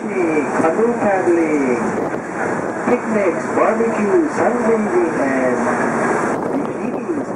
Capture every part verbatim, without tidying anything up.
fishing, canoe paddling, picnics, barbecue, sunbathing, and bikinis.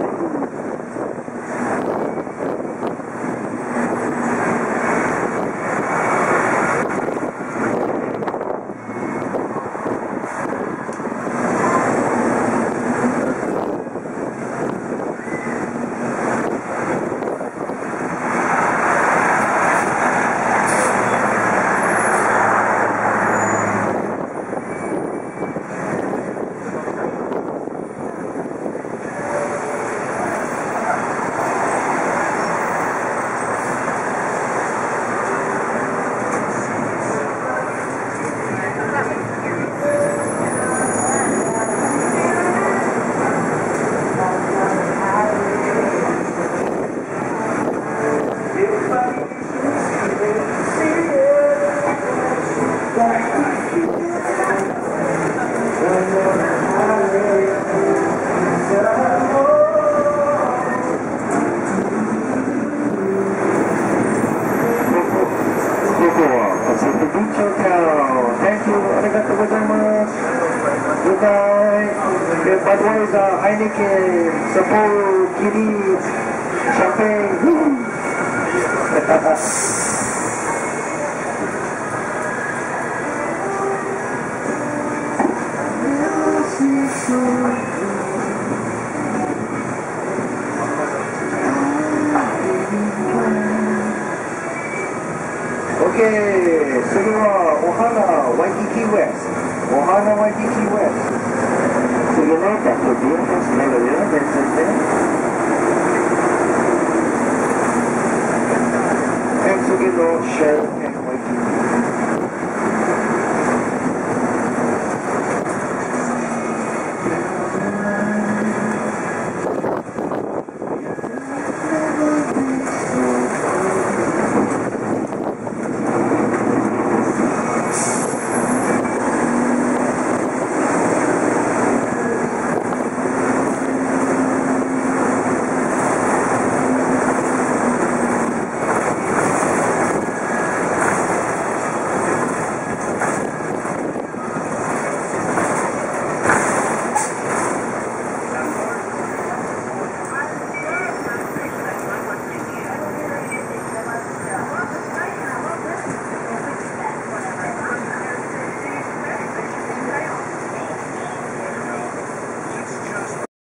Thank you, arigatou gozaimasu. Goodbye. Budweiser, Heineken, Sapporo, Guinness, Champagne. Okay, 次はお花ワイキキウエスト。お花ワイキキウエスト。次のタクビアスメロディアですね。次のシェル。